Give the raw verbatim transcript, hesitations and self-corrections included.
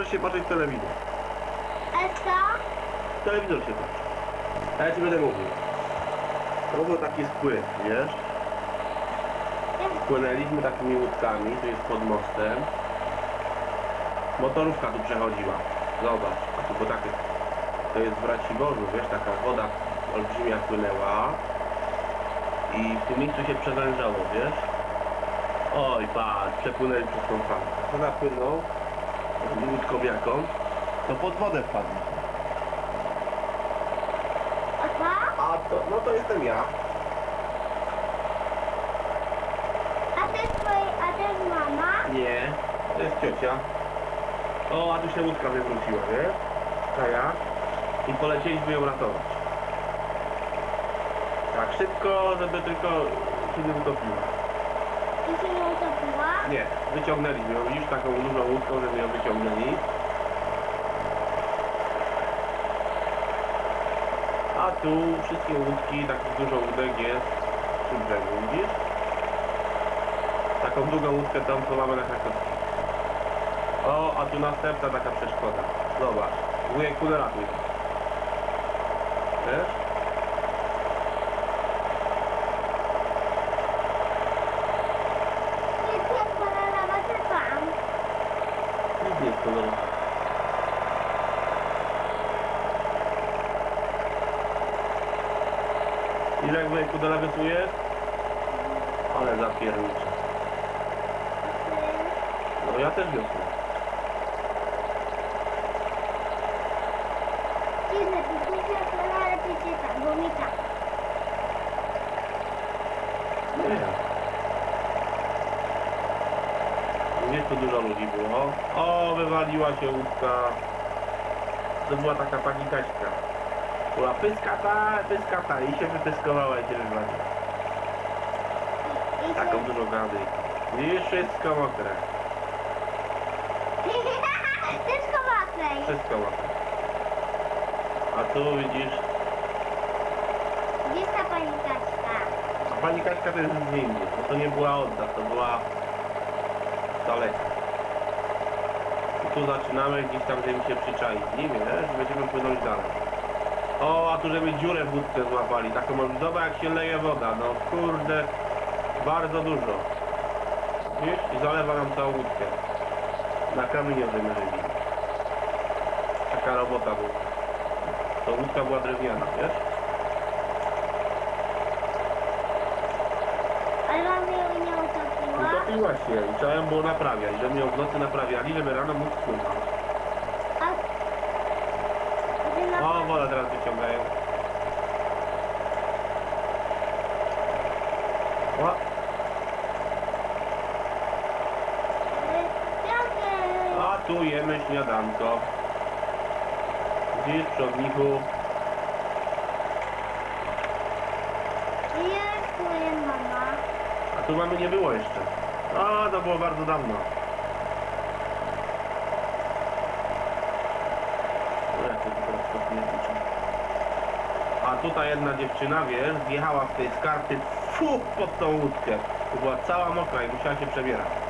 możesz się patrzeć w telewizor. A co? W telewizor się patrzy. A ja ci będę mówił. To był taki spływ, wiesz? Płynęliśmy takimi łódkami, tu jest pod mostem. Motorówka tu przechodziła. Zobacz, a tu bo takie, to jest w Raciborzu, wiesz, taka woda olbrzymia płynęła i w tym miejscu się przewężało, wiesz? Oj, patrz, przepłynęli przez tą falę. Ona płynął łódkowiaką, to pod wodę wpadliśmy. Aha. A to, no to jestem ja. A to jest twoje, a to jest mama? Nie, to jest ciocia. O, a tu się łódka wywróciła, wiesz? Kaja. I polecieliśmy ją ratować. Tak szybko, żeby tylko się nie utopiła. I się nie utopiła? Nie, wyciągnęliśmy ją. Widzisz taką dużą łódką, żeby ją wyciągnęli. A tu wszystkie łódki, takich dużo łódek jest przy brzegu, widzisz? Taką długą łódkę tam, co mamy na Krakowskim. O, a tu następna taka przeszkoda. Zobacz, wujek nie ratuj. Wiesz? Nie jest kolorowa, to tam. Nic nie jest kolorowa. Ile wujek Kudela wiosłuje? Ale zapiernicze. No ja też wiosłuję. Dziwne, to nie jest kolorowa, ale to jest tam, bo mi tak. Nie wiem. Wiesz, tu dużo ludzi było. O, wywaliła się łódka. To była taka pani Kaśka. Była pyskata, pyskata i się wypyskowała i się wywaliła. I, i Taką się... dużo gady. Widzisz, wszystko mokre. Wszystko mokrej. Wszystko mokre. A tu widzisz, Gdzie jest ta pani Kaśka? a pani Kaśka to jest z Indii, bo to nie była Odda, to była daleka. I tu zaczynamy gdzieś tam, żeby się przyczaić. Nie wiesz, będziemy płynąć dalej. O, a tu żeby dziurę w łódce złapali, taką zobacz jak się leje woda, no kurde, bardzo dużo. Wiesz? I zalewa nam całą łódkę. Na kamieniu wymerzyli. Taka robota była. To łódka była drewniana, wiesz? Ale mam ją nie utopiła. Utopiła się i trzeba ją było naprawiać, żeby ją w nocy naprawiali, żeby rano móc płynąć. A... a ty na... O, woda teraz wyciągają. O, Piątek. a tu jemy śniadanko. Gdzieś przy ogniku. Jest twoja mama. A tu mamy nie było jeszcze. A, to było bardzo dawno. O, jak to teraz stopnie liczę. A tutaj jedna dziewczyna, wiesz, wjechała w tej skarpy fu, pod tą łódkę. To była cała mokra i musiała się przebierać.